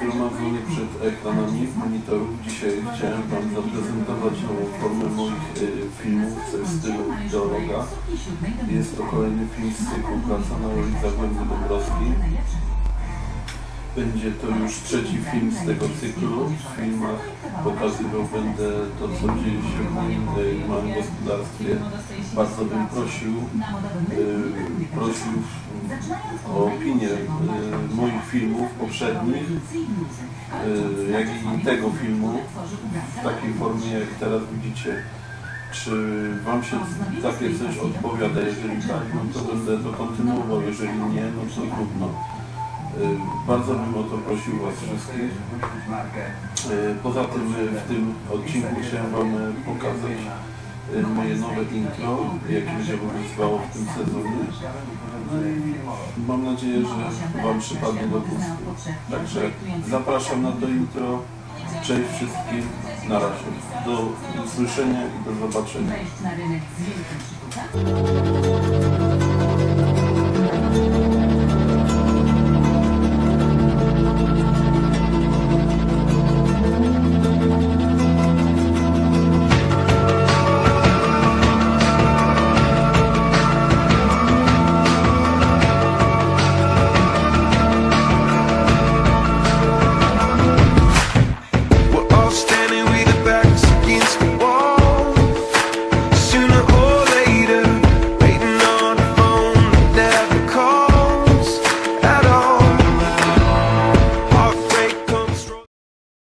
zgromadzony przed ekranami monitorów. Dzisiaj chciałem Wam zaprezentować nową formę moich filmów w stylu ideologa. Jest to kolejny film z cyklu Praca na roli Zagłęby Dąbrowskiej. Będzie to już trzeci film z tego cyklu. W filmach pokazywał będę to, co dzieje się w moim małym gospodarstwie. Bardzo bym prosił o opinię moich filmów poprzednich, jak i tego filmu w takiej formie, jak teraz widzicie. Czy Wam się takie coś odpowiada? Jeżeli tak, no to będę to kontynuował, jeżeli nie, no to trudno. Bardzo bym o to prosił Was wszystkich. Poza tym w tym odcinku chciałem Wam pokazać moje nowe intro, jakie będzie obowiązywało w tym sezonie. No i mam nadzieję, że Wam przypadnie do gustu. Także zapraszam na to intro. Cześć wszystkim. Na razie. Do usłyszenia i do zobaczenia.